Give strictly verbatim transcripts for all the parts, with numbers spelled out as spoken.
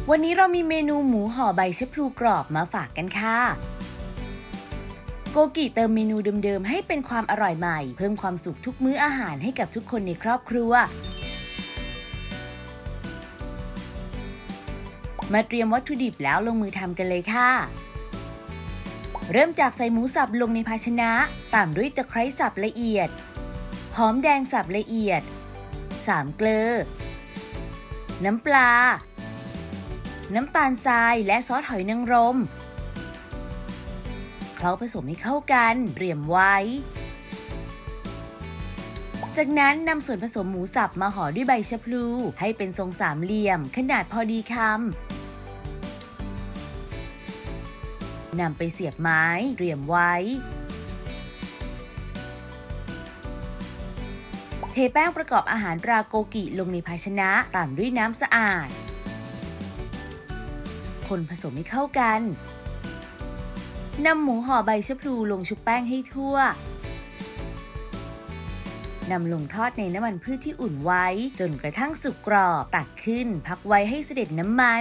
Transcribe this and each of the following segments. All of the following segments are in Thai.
วันนี้เรามีเมนูหมูห่อใบชะพลูกรอบมาฝากกันค่ะโกกิเติมเมนูเดิมๆให้เป็นความอร่อยใหม่เพิ่มความสุขทุกมื้ออาหารให้กับทุกคนในครอบครัวมาเตรียมวัตถุดิบแล้วลงมือทำกันเลยค่ะเริ่มจากใส่หมูสับลงในภาชนะตามด้วยตะไคร้สับละเอียดหอมแดงสับละเอียดสามเกลือน้ำปลาน้ำตาลทรายและซอสหอยนางรมเคล้าผสมให้เข้ากันเตรียมไว้จากนั้นนำส่วนผสมหมูสับมาห่อด้วยใบชะพลูให้เป็นทรงสามเหลี่ยมขนาดพอดีคำนำไปเสียบไม้เตรียมไว้เทแป้งประกอบอาหารราโกกิลงในภาชนะตามด้วยน้ำสะอาดคนผสมให้เข้ากันนำหมูห่อใบชะพลูลงชุบแป้งให้ทั่วนำลงทอดในน้ำมันพืชที่อุ่นไว้จนกระทั่งสุกกรอบตักขึ้นพักไว้ให้เสด็จน้ำมัน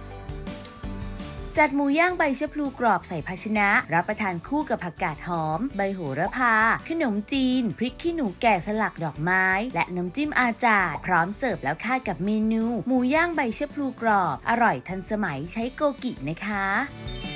จัดหมูย่างใบชะพลูกรอบใส่ภาชนะรับประทานคู่กับผักกาดหอมใบโหระพาขนมจีนพริกขี้หนูแก่สลักดอกไม้และน้ำจิ้มอาจาดพร้อมเสิร์ฟแล้วค่ะกับเมนูหมูย่างใบชะพลูกรอบอร่อยทันสมัยใช้โกกินะคะ